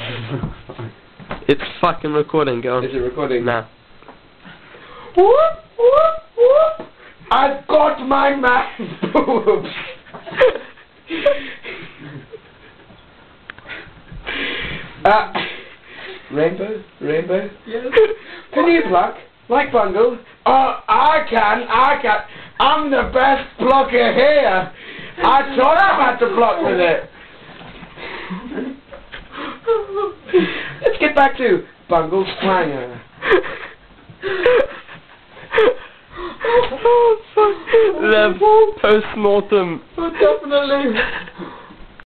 It's fucking recording, go on. Is it recording? Nah. Whoop, whoop, whoop. I've got my man's boobs. Rainbow? Rainbow? Yes. Can you pluck? Like Bungle? Oh, I can. I'm the best plucker here. I taught him how to pluck with it. Let's get back to Bungle's clanger. Oh, fuck. The post-mortem. Oh, definitely.